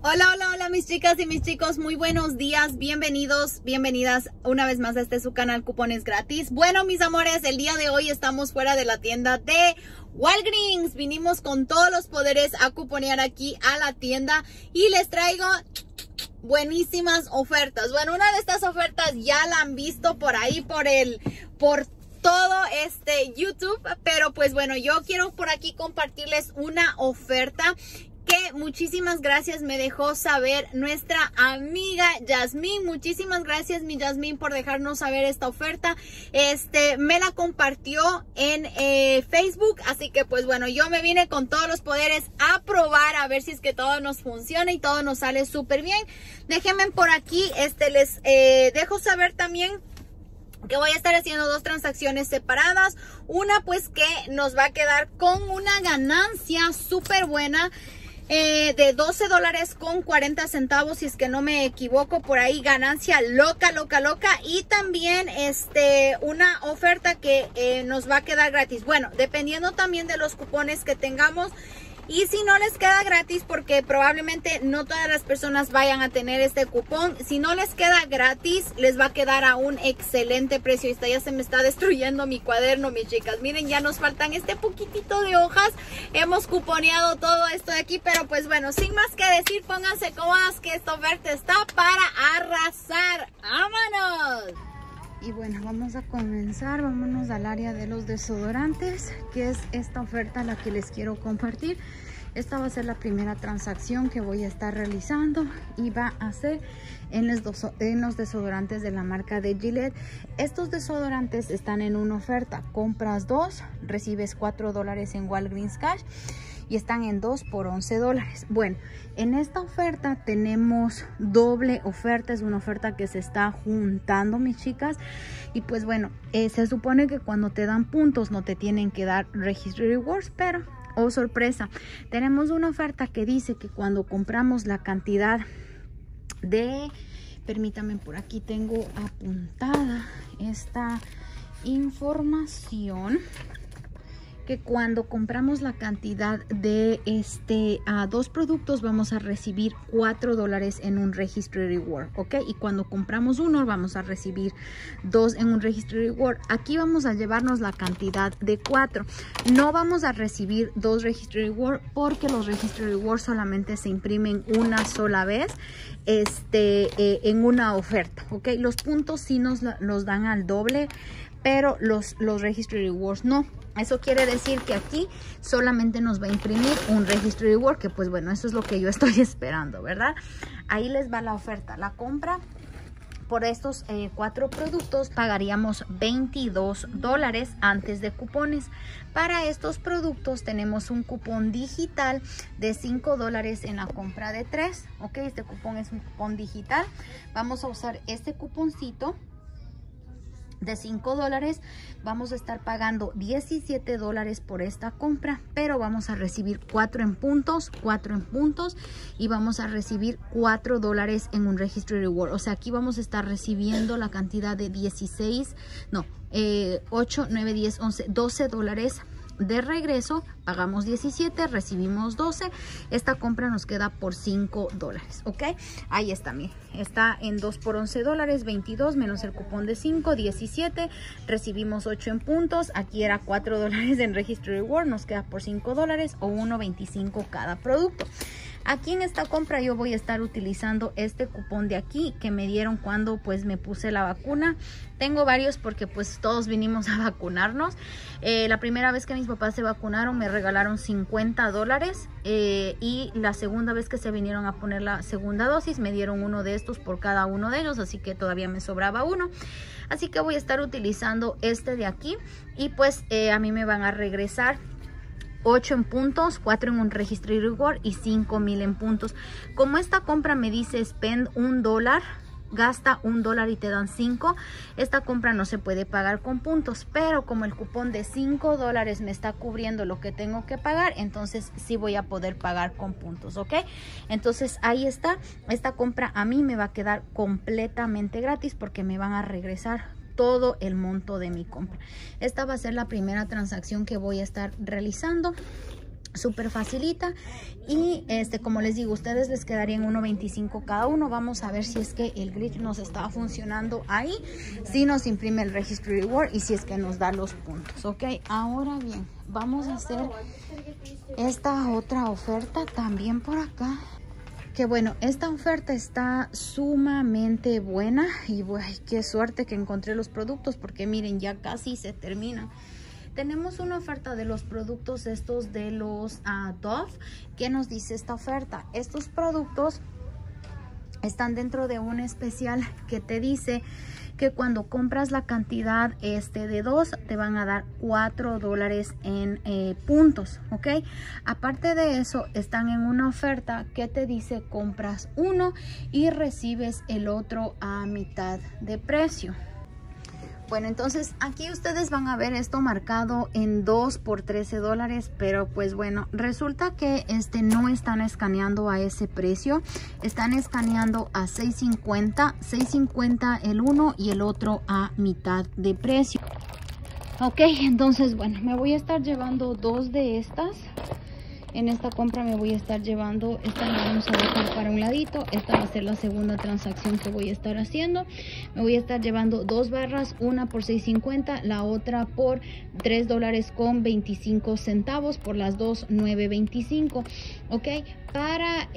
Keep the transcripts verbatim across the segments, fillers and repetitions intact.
Hola, hola, hola mis chicas y mis chicos, muy buenos días, bienvenidos, bienvenidas una vez más a este su canal Cupones Gratis. Bueno mis amores, el día de hoy estamos fuera de la tienda de Walgreens, vinimos con todos los poderes a cuponear aquí a la tienda y les traigo buenísimas ofertas. Bueno, una de estas ofertas ya la han visto por ahí, por el, por todo este YouTube, pero pues bueno, yo quiero por aquí compartirles una oferta que muchísimas gracias me dejó saber nuestra amiga Yasmín. Muchísimas gracias mi Yasmín por dejarnos saber esta oferta. Este me la compartió en eh, Facebook, así que pues bueno, yo me vine con todos los poderes a probar a ver si es que todo nos funciona y todo nos sale súper bien. Déjenme por aquí, este les eh, dejo saber también que voy a estar haciendo dos transacciones separadas. Una pues que nos va a quedar con una ganancia súper buena. Eh, de doce dólares con cuarenta centavos, si es que no me equivoco, por ahí ganancia loca, loca, loca. Y también este una oferta que eh, nos va a quedar gratis. Bueno, dependiendo también de los cupones que tengamos. Y si no les queda gratis, porque probablemente no todas las personas vayan a tener este cupón, si no les queda gratis, les va a quedar a un excelente precio. Esta ya se me está destruyendo mi cuaderno, mis chicas. Miren, ya nos faltan este poquitito de hojas. Hemos cuponeado todo esto de aquí, pero pues bueno, sin más que decir, pónganse cómodas que esta oferta está para arrasar. ¡Vámonos! Y bueno, vamos a comenzar, vámonos al área de los desodorantes, que es esta oferta la que les quiero compartir. Esta va a ser la primera transacción que voy a estar realizando y va a ser en los, en los desodorantes de la marca de Gillette. Estos desodorantes están en una oferta, compras dos, recibes cuatro dólares en Walgreens Cash. Y están en dos por once dólares. Bueno, en esta oferta tenemos doble oferta. Es una oferta que se está juntando, mis chicas. Y pues bueno, eh, se supone que cuando te dan puntos no te tienen que dar Registry Rewards. Pero, oh sorpresa, tenemos una oferta que dice que cuando compramos la cantidad de... Permítame, por aquí tengo apuntada esta información. Que cuando compramos la cantidad de este a dos productos vamos a recibir cuatro dólares en un Registry Reward, ¿ok? Y cuando compramos uno vamos a recibir dos en un Registry Reward. Aquí vamos a llevarnos la cantidad de cuatro. No vamos a recibir dos Registry Reward porque los Registry Reward solamente se imprimen una sola vez este, eh, en una oferta, ¿ok? Los puntos sí nos los dan al doble, pero los, los Registry Rewards no. Eso quiere decir que aquí solamente nos va a imprimir un Registry Reward, que pues bueno, eso es lo que yo estoy esperando, ¿verdad? Ahí les va la oferta. La compra por estos eh, cuatro productos pagaríamos veintidós dólares antes de cupones. Para estos productos tenemos un cupón digital de cinco dólares en la compra de tres. Ok, este cupón es un cupón digital. Vamos a usar este cuponcito de cinco dólares. Vamos a estar pagando diecisiete dólares por esta compra, pero vamos a recibir cuatro en puntos, cuatro en puntos y vamos a recibir cuatro dólares en un Registry Reward. O sea, aquí vamos a estar recibiendo la cantidad de dieciséis, no, eh, ocho, nueve, diez, once, doce dólares de regreso. Pagamos diecisiete, recibimos doce. Esta compra nos queda por cinco dólares, ok. Ahí está, miren, está en dos por once dólares, veintidós menos el cupón de cinco, diecisiete. Recibimos ocho en puntos. Aquí era cuatro dólares en Registry Reward, nos queda por cinco dólares o uno veinticinco cada producto. Aquí en esta compra yo voy a estar utilizando este cupón de aquí que me dieron cuando pues me puse la vacuna. Tengo varios porque pues todos vinimos a vacunarnos. Eh, la primera vez que mis papás se vacunaron me regalaron cincuenta dólares eh, y la segunda vez que se vinieron a poner la segunda dosis me dieron uno de estos por cada uno de ellos, así que todavía me sobraba uno. Así que voy a estar utilizando este de aquí y pues eh, a mí me van a regresar ocho en puntos, cuatro en un Registry Reward y cinco mil en puntos. Como esta compra me dice spend un dólar, gasta un dólar y te dan cinco, esta compra no se puede pagar con puntos, pero como el cupón de cinco dólares me está cubriendo lo que tengo que pagar, entonces sí voy a poder pagar con puntos, ¿ok? Entonces ahí está, esta compra a mí me va a quedar completamente gratis porque me van a regresar todo el monto de mi compra. Esta va a ser la primera transacción que voy a estar realizando. súper facilita. Y este, como les digo, ustedes les quedarían uno veinticinco cada uno. Vamos a ver si es que el glitch nos está funcionando ahí, si nos imprime el Registry Reward y si es que nos da los puntos. Ok, ahora bien, vamos a hacer esta otra oferta también por acá. Que bueno, esta oferta está sumamente buena y bueno, qué suerte que encontré los productos, porque miren, ya casi se termina. Tenemos una oferta de los productos estos de los uh, Dove. ¿Qué nos dice esta oferta? Estos productos están dentro de un especial que te dice que cuando compras la cantidad este de dos te van a dar cuatro dólares en eh, puntos, ok. Aparte de eso, están en una oferta que te dice compras uno y recibes el otro a mitad de precio. Bueno, entonces aquí ustedes van a ver esto marcado en dos por trece dólares, pero pues bueno, resulta que este no están escaneando a ese precio, están escaneando a seis cincuenta, seis cincuenta el uno y el otro a mitad de precio. Ok, entonces bueno, me voy a estar llevando dos de estas. En esta compra me voy a estar llevando, esta la vamos a dejar para un ladito, esta va a ser la segunda transacción que voy a estar haciendo. Me voy a estar llevando dos barras, una por seis cincuenta, la otra por tres dólares con veinticinco centavos, por las dos nueve veinticinco. Ok, para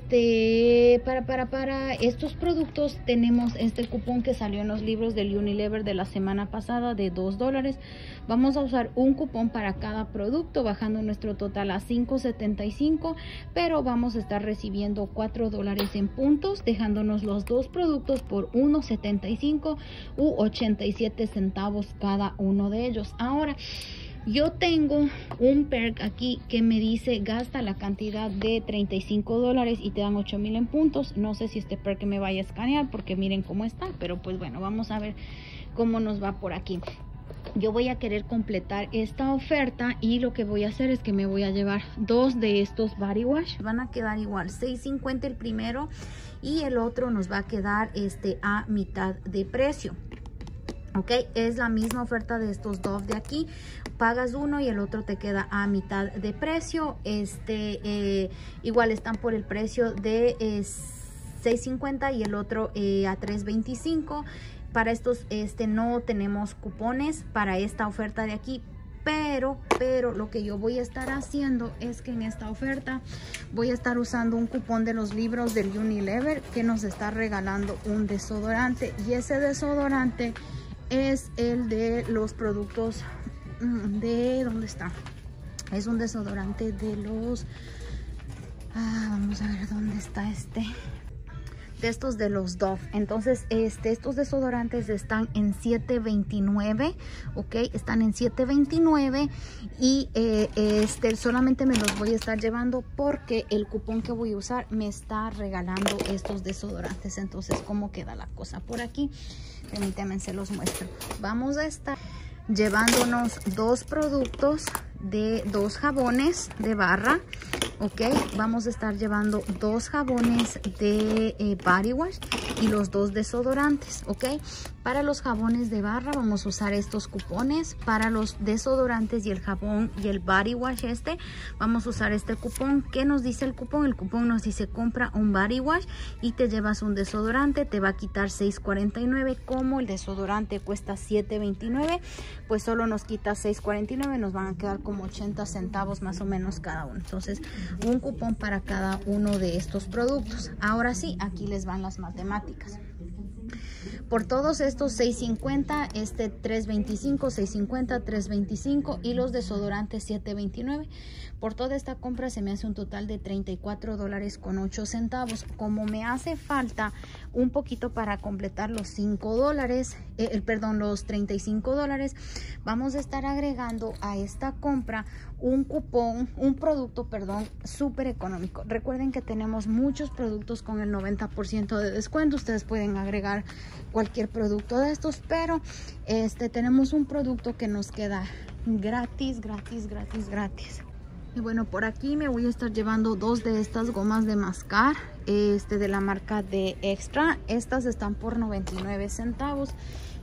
este para para para estos productos tenemos este cupón que salió en los libros del Unilever de la semana pasada de dos dólares. Vamos a usar un cupón para cada producto, bajando nuestro total a cinco setenta y cinco, pero vamos a estar recibiendo cuatro dólares en puntos, dejándonos los dos productos por uno setenta y cinco u ochenta y siete centavos cada uno de ellos. Ahora, yo tengo un perk aquí que me dice gasta la cantidad de treinta y cinco dólares y te dan ocho mil en puntos. No sé si este perk me vaya a escanear porque miren cómo está, pero pues bueno, vamos a ver cómo nos va por aquí. Yo voy a querer completar esta oferta y lo que voy a hacer es que me voy a llevar dos de estos body wash. Van a quedar igual, seis cincuenta el primero y el otro nos va a quedar este a mitad de precio. Ok, es la misma oferta de estos Dove de aquí. Pagas uno y el otro te queda a mitad de precio. Este eh, igual están por el precio de eh, seis cincuenta y el otro eh, a tres veinticinco. Para estos este no tenemos cupones para esta oferta de aquí, pero pero lo que yo voy a estar haciendo es que en esta oferta voy a estar usando un cupón de los libros del Unilever que nos está regalando un desodorante, y ese desodorante es el de los productos de ¿dónde está? Es un desodorante de los ah, vamos a ver dónde está este de estos de los Dove. Entonces este estos desodorantes están en siete veintinueve, ok, están en siete veintinueve y eh, este solamente me los voy a estar llevando porque el cupón que voy a usar me está regalando estos desodorantes. Entonces, ¿cómo queda la cosa por aquí? Permítanme, se los muestro. Vamos a estar llevándonos dos productos de dos jabones de barra, ok. Vamos a estar llevando dos jabones de eh, body wash y los dos desodorantes, ok. Para los jabones de barra vamos a usar estos cupones. Para los desodorantes y el jabón y el body wash este vamos a usar este cupón. ¿Qué nos dice el cupón? El cupón nos dice compra un body wash y te llevas un desodorante, te va a quitar seis cuarenta y nueve. Como el desodorante cuesta siete veintinueve, pues solo nos quita seis cuarenta y nueve, nos van a quedar como ochenta centavos más o menos cada uno. Entonces, un cupón para cada uno de estos productos. Ahora sí, aquí les van las matemáticas. Por todos estos seis cincuenta, este tres veinticinco, seis cincuenta, tres veinticinco y los desodorantes siete veintinueve. Por toda esta compra se me hace un total de treinta y cuatro dólares con ocho centavos. Como me hace falta un poquito para completar los cinco dólares, eh, el, perdón, los treinta y cinco dólares, vamos a estar agregando a esta compra un cupón, un producto, perdón, súper económico. Recuerden que tenemos muchos productos con el noventa por ciento de descuento. Ustedes pueden agregar cualquier producto de estos, pero este tenemos un producto que nos queda gratis, gratis, gratis, gratis. Y bueno, por aquí me voy a estar llevando dos de estas gomas de mascar, este de la marca de Extra. Estas están por noventa y nueve centavos.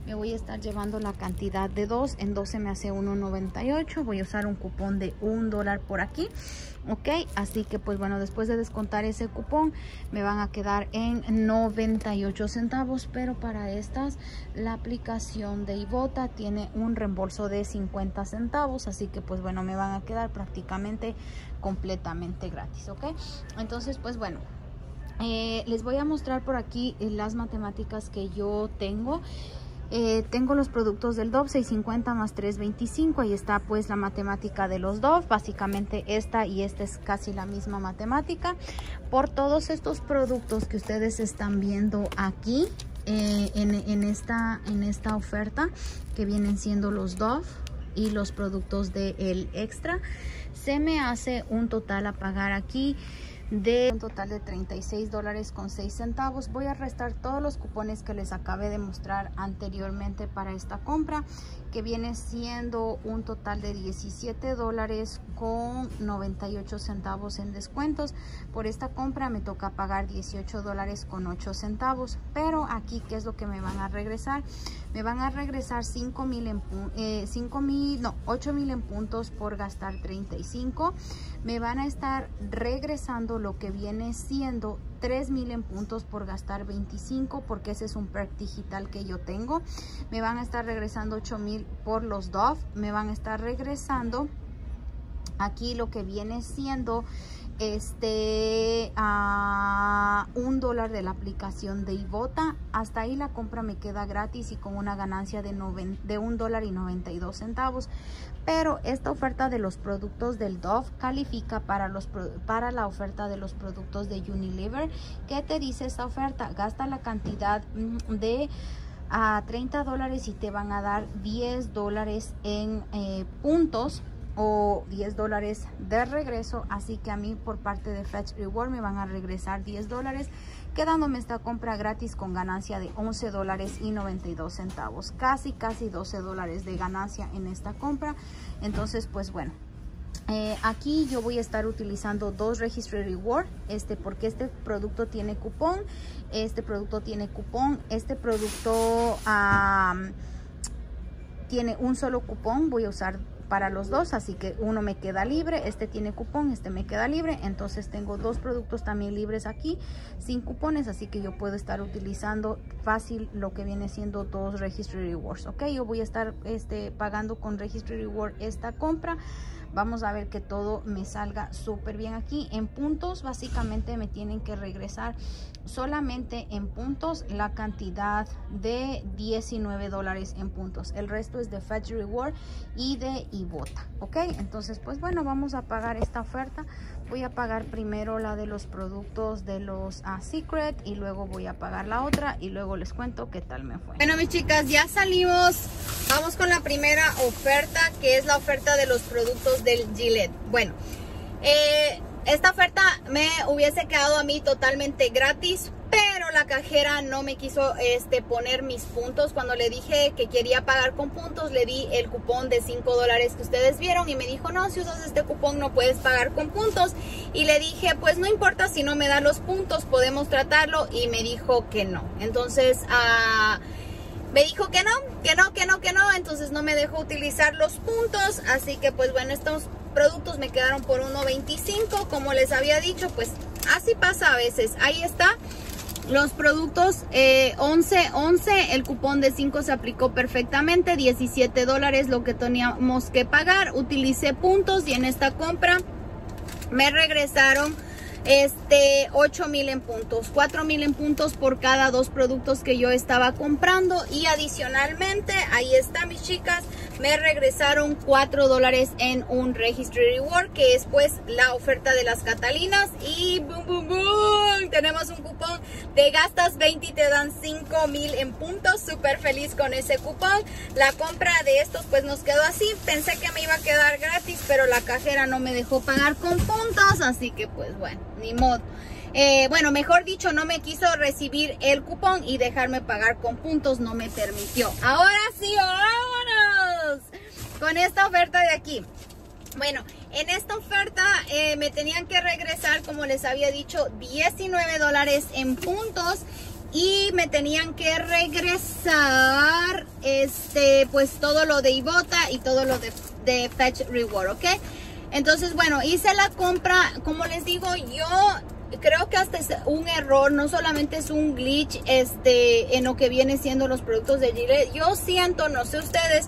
me voy a estar llevando la cantidad de dos. En doce me hace uno noventa y ocho. Voy a usar un cupón de un dólar por aquí. Ok, así que pues bueno, después de descontar ese cupón me van a quedar en noventa y ocho centavos, pero para estas la aplicación de Ibotta tiene un reembolso de cincuenta centavos, así que pues bueno, me van a quedar prácticamente completamente gratis. Ok, entonces pues bueno, eh, les voy a mostrar por aquí las matemáticas que yo tengo. Eh, tengo los productos del Dove, seis cincuenta más tres veinticinco. Ahí está pues la matemática de los Dove. Básicamente esta y esta es casi la misma matemática. Por todos estos productos que ustedes están viendo aquí eh, en, en, esta, en esta oferta, que vienen siendo los Dove y los productos del Extra, se me hace un total a pagar aquí de un total de treinta y seis dólares con seis centavos. Voy a restar todos los cupones que les acabé de mostrar anteriormente para esta compra, que viene siendo un total de diecisiete dólares con noventa y ocho centavos en descuentos. Por esta compra me toca pagar dieciocho dólares con ocho centavos, pero aquí ¿qué es lo que me van a regresar? Me van a regresar cinco mil en eh, cinco mil, no, ocho mil en puntos por gastar treinta y cinco. Me van a estar regresando lo que viene siendo tres mil en puntos por gastar veinticinco, porque ese es un perk digital que yo tengo. Me van a estar regresando ocho mil por los Dove. Me van a estar regresando aquí lo que viene siendo este a uh, un dólar de la aplicación de Ibotta. Hasta ahí la compra me queda gratis y con una ganancia de, de un dólar y noventa y dos centavos. Pero esta oferta de los productos del Dove califica para, los, para la oferta de los productos de Unilever. ¿Qué te dice esta oferta? Gasta la cantidad de a treinta dólares y te van a dar diez dólares en eh, puntos o diez dólares de regreso. Así que a mí por parte de Fetch Reward me van a regresar diez dólares, quedándome esta compra gratis con ganancia de once dólares y noventa y dos centavos. Casi, casi doce dólares de ganancia en esta compra. Entonces, pues bueno, eh, aquí yo voy a estar utilizando dos Registry Reward, este porque este producto tiene cupón, este producto tiene cupón, este producto um, tiene un solo cupón. Voy a usar para los dos, así que uno me queda libre, este tiene cupón, este me queda libre, entonces tengo dos productos también libres aquí sin cupones, así que yo puedo estar utilizando fácil lo que viene siendo dos Registry Rewards. Ok, yo voy a estar este, pagando con Registry Reward esta compra. Vamos a ver que todo me salga súper bien aquí. En puntos básicamente me tienen que regresar solamente en puntos la cantidad de diecinueve dólares en puntos. El resto es de Fetch Reward y de Ibotta. Ok, entonces pues bueno, vamos a pagar esta oferta. Voy a pagar primero la de los productos de los uh, Secret y luego voy a pagar la otra y luego les cuento qué tal me fue. Bueno, mis chicas, ya salimos. Vamos con la primera oferta, que es la oferta de los productos del Gillette. Bueno, eh, esta oferta me hubiese quedado a mí totalmente gratis, pero la cajera no me quiso este, poner mis puntos. Cuando le dije que quería pagar con puntos, le di el cupón de cinco dólares que ustedes vieron y me dijo, no, si usas este cupón no puedes pagar con puntos. Y le dije, pues no importa, si no me da los puntos, podemos tratarlo. Y me dijo que no. Entonces, uh, me dijo que no, que no, que no, que no. Entonces no me dejó utilizar los puntos. Así que pues bueno, estos productos me quedaron por uno veinticinco. Como les había dicho, pues así pasa a veces. Ahí está. Los productos eh, once once, el cupón de cinco se aplicó perfectamente, diecisiete dólares lo que teníamos que pagar. Utilicé puntos y en esta compra me regresaron este ocho mil en puntos, cuatro mil en puntos por cada dos productos que yo estaba comprando. Y adicionalmente, ahí está, mis chicas, me regresaron cuatro dólares en un Registry Reward, que es pues la oferta de las Catalinas. Y boom, boom, boom, tenemos un cupón de gastas veinte y te dan cinco mil en puntos. Súper feliz con ese cupón. La compra de estos pues nos quedó así. Pensé que me iba a quedar gratis, pero la cajera no me dejó pagar con puntos, así que pues bueno, ni modo. Eh, bueno, mejor dicho, no me quiso recibir el cupón y dejarme pagar con puntos, no me permitió. Ahora sí, vámonos con esta oferta de aquí. Bueno, en esta oferta eh, me tenían que regresar, como les había dicho, diecinueve dólares en puntos. y me tenían que regresar este pues todo lo de Ibotta y todo lo de, de Fetch Reward, ¿ok? Entonces, bueno, hice la compra. Como les digo, yo creo que hasta es un error, no solamente es un glitch este en lo que viene siendo los productos de Gillette. Yo siento, no sé ustedes,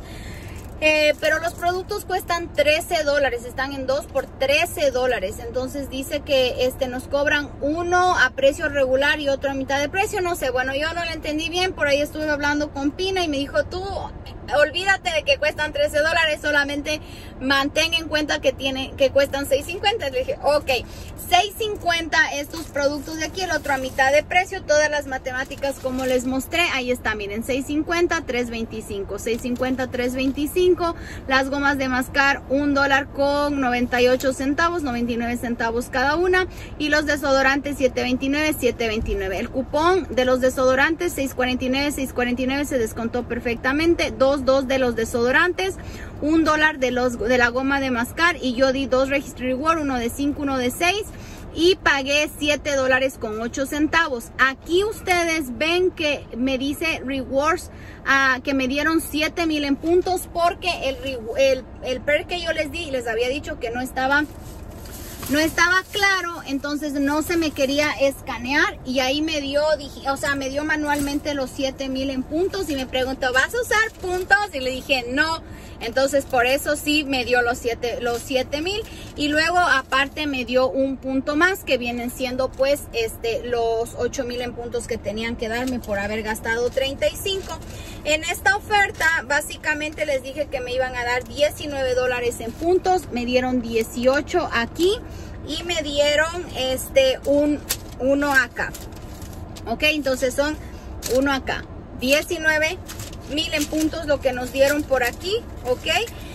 Eh, pero los productos cuestan trece dólares, están en dos por trece dólares. Entonces dice que este nos cobran uno a precio regular y otro a mitad de precio. No sé, bueno, yo no lo entendí bien. Por ahí estuve hablando con Pina y me dijo, tú olvídate de que cuestan trece dólares, solamente mantén en cuenta que tienen que cuestan seis cincuenta. Le dije, ok, seis cincuenta estos productos de aquí, el otro a mitad de precio. Todas las matemáticas como les mostré, ahí está, miren, seis cincuenta, tres veinticinco, seis cincuenta, tres veinticinco. Las gomas de mascar, un dólar con noventa y ocho centavos, noventa y nueve centavos cada una. Y los desodorantes, siete veintinueve, siete veintinueve. El cupón de los desodorantes, seis cuarenta y nueve, seis cuarenta y nueve, se descontó perfectamente. dos, dos de los desodorantes, un dólar de, los, de la goma de mascar. Y yo di dos Registry Reward, uno de cinco, uno de seis. Y pagué siete dólares con ocho centavos. Aquí ustedes ven que me dice rewards, uh, que me dieron siete mil en puntos, porque el, el, el perk que yo les di, les había dicho que no estaba no estaba claro, entonces no se me quería escanear, y ahí me dio, dije, o sea, me dio manualmente los siete mil en puntos, y me preguntó, ¿vas a usar puntos? Y le dije, no. Entonces por eso sí me dio los siete los siete mil, y luego aparte me dio un punto más, que vienen siendo pues este los ocho mil en puntos que tenían que darme por haber gastado treinta y cinco. En esta oferta básicamente les dije que me iban a dar diecinueve dólares en puntos, me dieron dieciocho aquí y me dieron este un uno acá. Ok, entonces son uno acá, diecinueve mil en puntos lo que nos dieron por aquí, ok.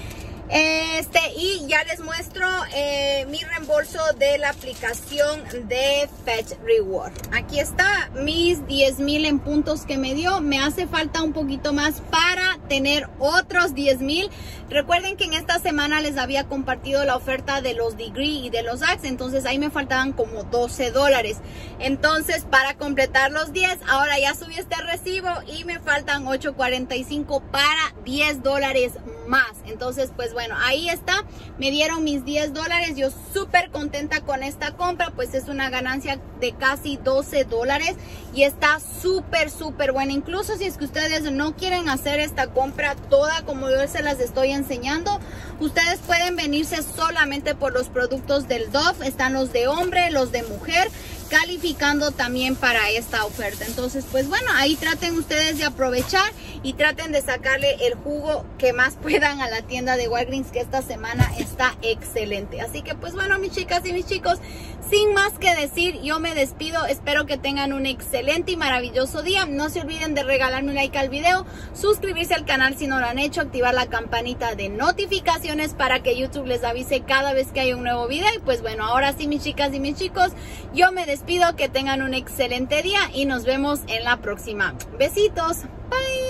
Este, y ya les muestro eh, mi reembolso de la aplicación de Fetch Reward. Aquí está mis diez mil en puntos que me dio. Me hace falta un poquito más para tener otros diez mil. Recuerden que en esta semana les había compartido la oferta de los Degree y de los Axe, entonces ahí me faltaban como doce dólares. Entonces para completar los diez, ahora ya subí este recibo y me faltan ocho cuarenta y cinco para diez dólares más. Entonces pues bueno, ahí está, me dieron mis diez dólares. Yo súper contenta con esta compra, pues es una ganancia de casi doce dólares y está súper súper buena. Incluso si es que ustedes no quieren hacer esta compra toda como yo se las estoy enseñando, ustedes pueden venirse solamente por los productos del Dove. Están los de hombre, los de mujer, calificando también para esta oferta. Entonces pues bueno, ahí traten ustedes de aprovechar y traten de sacarle el jugo que más puedan a la tienda de Walgreens, que esta semana está excelente. Así que pues bueno, mis chicas y mis chicos, sin más que decir, yo me despido. Espero que tengan un excelente y maravilloso día. No se olviden de regalarme un like al video, suscribirse al canal si no lo han hecho, activar la campanita de notificaciones para que YouTube les avise cada vez que hay un nuevo video. Y pues bueno, ahora sí, mis chicas y mis chicos, yo me despido. Que tengan un excelente día y nos vemos en la próxima. Besitos. Bye.